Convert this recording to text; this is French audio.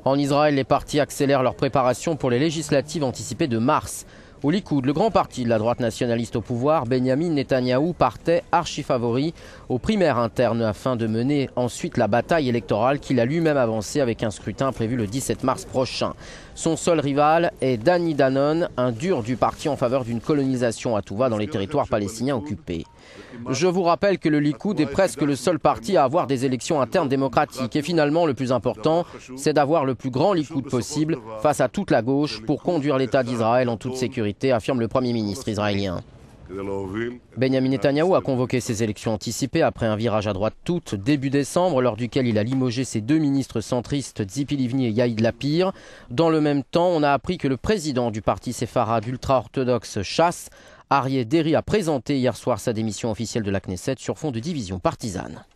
En Israël, les partis accélèrent leurs préparations pour les législatives anticipées de mars. Au Likoud, le grand parti de la droite nationaliste au pouvoir, Benyamin Netanyahou partait archi-favori aux primaires internes afin de mener ensuite la bataille électorale qu'il a lui-même avancée avec un scrutin prévu le 17 mars prochain. Son seul rival est Dani Danon, un dur du parti en faveur d'une colonisation à tout va dans les territoires palestiniens occupés. Je vous rappelle que le Likoud est presque le seul parti à avoir des élections internes démocratiques. Et finalement, le plus important, c'est d'avoir le plus grand Likoud possible face à toute la gauche pour conduire l'État d'Israël en toute sécurité, affirme le Premier ministre israélien. Benyamin Netanyahou a convoqué ces élections anticipées après un virage à droite toute début décembre, lors duquel il a limogé ses deux ministres centristes Tzipi Livni et Yair Lapid. Dans le même temps, on a appris que le président du parti séfarade ultra-orthodoxe Shas, Aryeh Deri, a présenté hier soir sa démission officielle de la Knesset sur fond de division partisane.